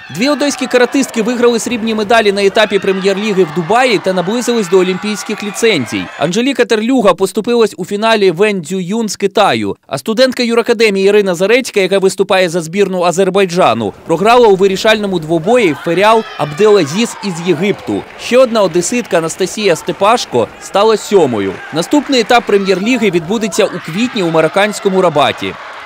Дві одеські каратистки виграли срібні медалі на етапі прем'єр-ліги в Дубаї та наблизились до олімпійських ліцензій. Анжеліка Терлюга поступилась у фіналі Вен Цзююн з Китаю, а студентка юракадемії Ірина Зарецька, яка виступає за збірну Азербайджану, програла у вирішальному двобої Феріал Абделазіз із Єгипту. Ще одна одеситка Анастасія Степашко стала 7-ю. Наступний етап прем'єр-ліги відбудеться у квітні у марокканському Рабаті.